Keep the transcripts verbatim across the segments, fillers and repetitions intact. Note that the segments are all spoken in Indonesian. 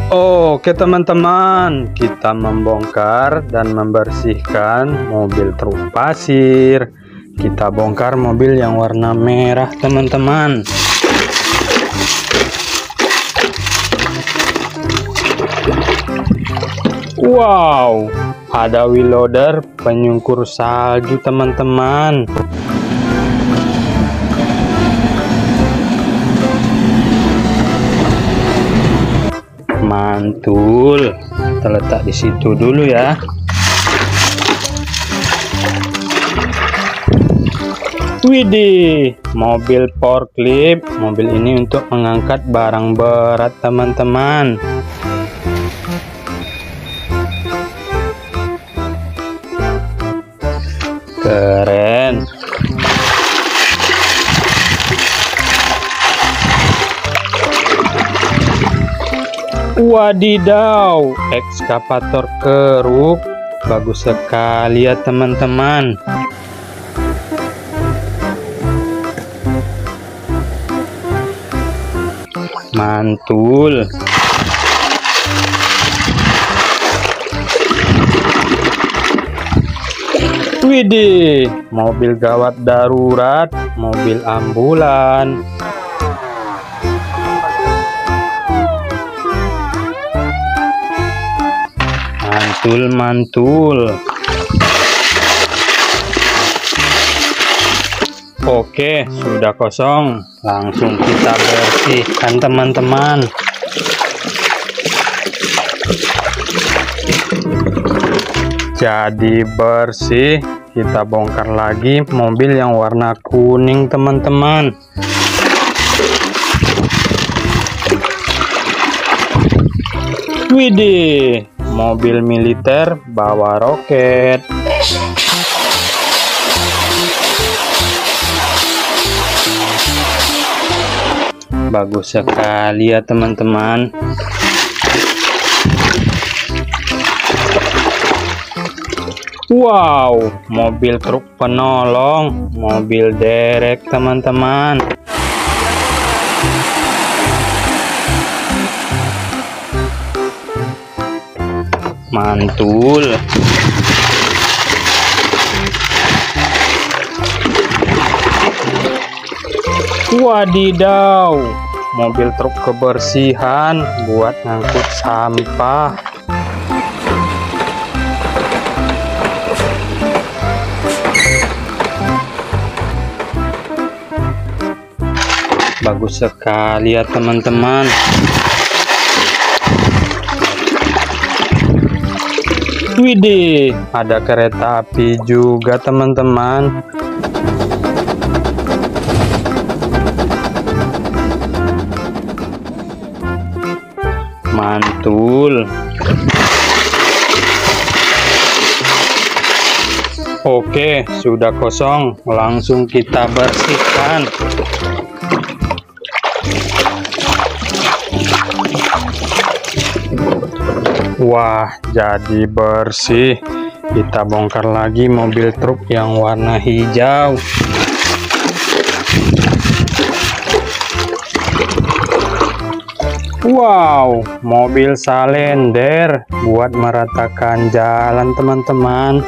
Oke teman-teman, kita membongkar dan membersihkan mobil truk pasir. Kita bongkar mobil yang warna merah teman-teman. Wow, ada wheel loader penyungkur salju teman-teman. Mantul, terletak di situ dulu ya. Widih, mobil forklift. Mobil ini untuk mengangkat barang berat teman-teman. Keren. Wadidaw, ekskavator keruk, bagus sekali ya teman-teman. Mantul. Widih, mobil gawat darurat, mobil ambulan. Mantul, mantul. Oke, sudah kosong. Langsung kita bersihkan teman-teman. Jadi bersih. Kita bongkar lagi mobil yang warna kuning teman-teman. Widih, mobil militer bawa roket. Bagus sekali ya teman-teman. Wow, mobil truk penolong, mobil derek teman-teman. Mantul. Wadidaw, mobil truk kebersihan buat ngangkut sampah. Bagus sekali ya teman-teman. Widih, ada kereta api juga teman-teman. Mantul. Oke, sudah kosong. Langsung kita bersihkan. Wah, jadi bersih. Kita bongkar lagi mobil truk yang warna hijau. Wow, mobil salender buat meratakan jalan teman-teman.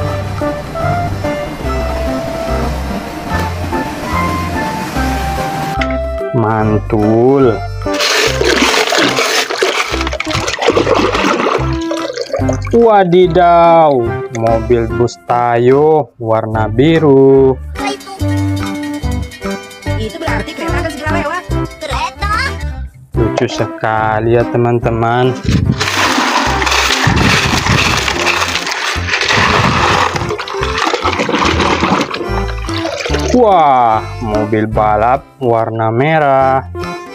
Mantul. Wadidaw, mobil bus Tayo warna biru. Itu berarti kereta akan segera lewat. Kereta? Lucu sekali ya teman-teman. Wah, mobil balap warna merah.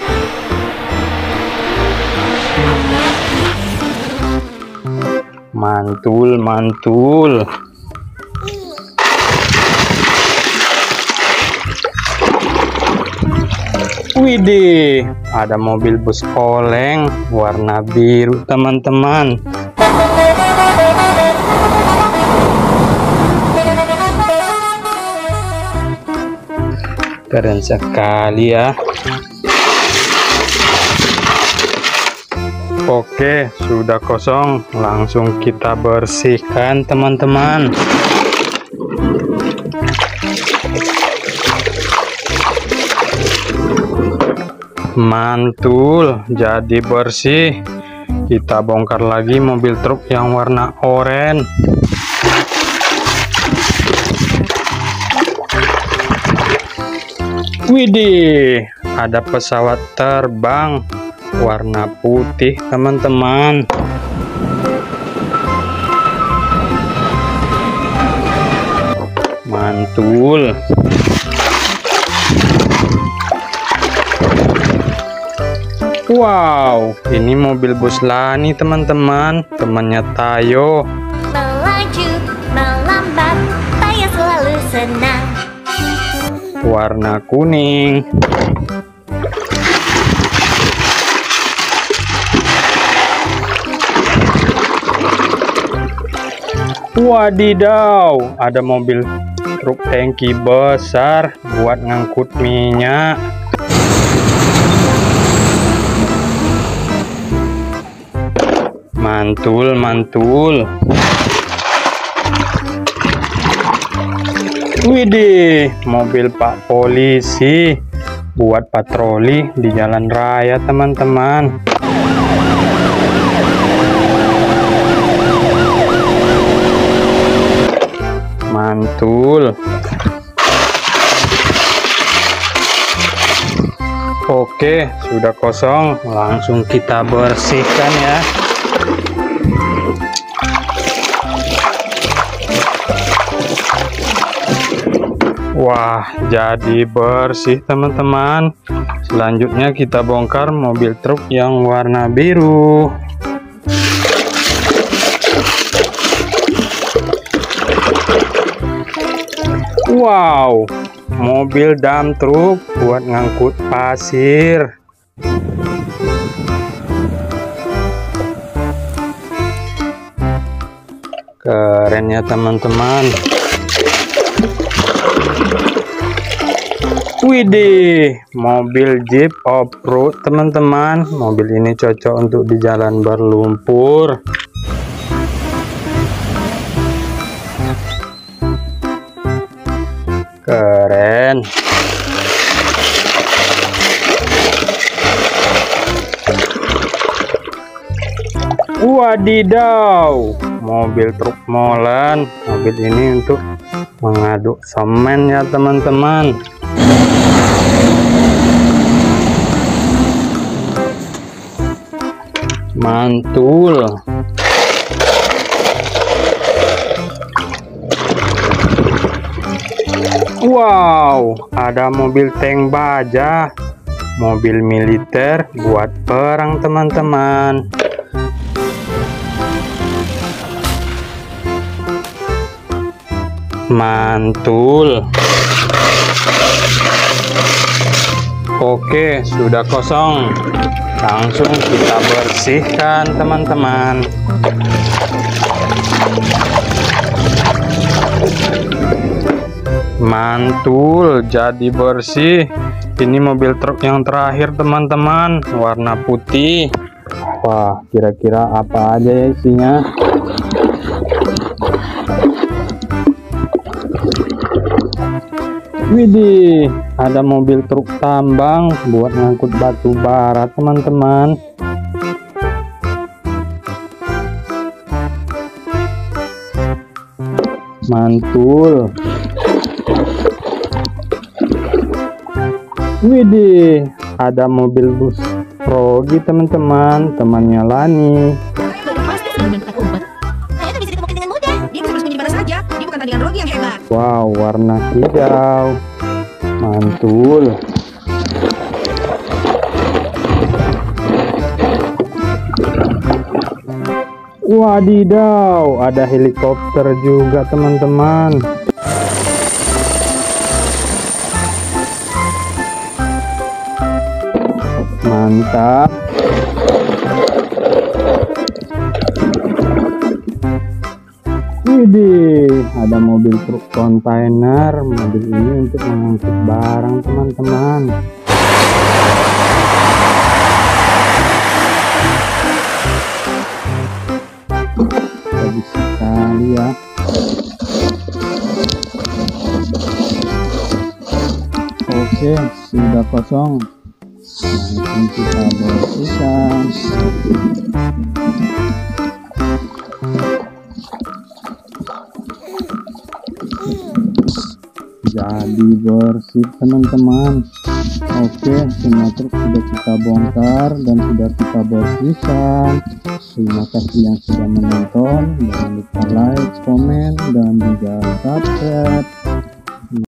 Mantul, mantul. Widih, ada mobil bus oleng warna biru teman-teman. Keren sekali ya. Oke, sudah kosong, langsung kita bersihkan teman-teman. Mantul, jadi bersih. Kita bongkar lagi mobil truk yang warna oranye. Widih, ada pesawat terbang warna putih teman-teman. Mantul. Wow, ini mobil bus Lani teman-teman, temannya Tayo. Melaju, melambat, Tayo selalu senang. Warna kuning. Wadidaw, ada mobil truk tangki besar buat ngangkut minyak. Mantul, mantul. Widih, mobil Pak Polisi buat patroli di jalan raya teman-teman. Mantul. Oke, sudah kosong, langsung kita bersihkan ya. Wah, jadi bersih teman-teman. Selanjutnya kita bongkar mobil truk yang warna biru. Wow, mobil dump truk buat ngangkut pasir. Keren ya teman-teman. Widih, mobil Jeep off-road teman-teman. Mobil ini cocok untuk di jalan berlumpur. Keren. Wadidaw, mobil truk molen. Mobil ini untuk mengaduk semen ya teman-teman. Mantul. Wow, ada mobil tank baja, mobil militer buat perang teman-teman. Mantul. Oke, sudah kosong, langsung kita bersihkan teman-teman. Mantul, jadi bersih. Ini mobil truk yang terakhir teman-teman, warna putih. Wah, kira-kira apa aja ya isinya? Widih, ada mobil truk tambang buat ngangkut batu bara teman-teman. Mantul. Widih, ada mobil bus Rogi teman-teman, temannya Lani. Pasti sudah menentukan umpet. Saya tuh bisa ditemukan dengan mudah. Dia bisa bersembunyi di mana saja. Dia bukan tandingan Rogi yang hebat. Wow, warna hijau. Mantul. Wadidaw, ada helikopter juga teman-teman. Mantap. Widih, ada mobil truk kontainer. Mobil ini untuk mengangkut barang teman-teman. dulu ya. Oke, sudah kosong. Langsung kita bersihkan. Jadi bersih teman-teman. Oke, semua truk sudah kita bongkar dan sudah kita bersihkan. Terima kasih yang sudah menonton. Jangan lupa like, komen, dan juga subscribe.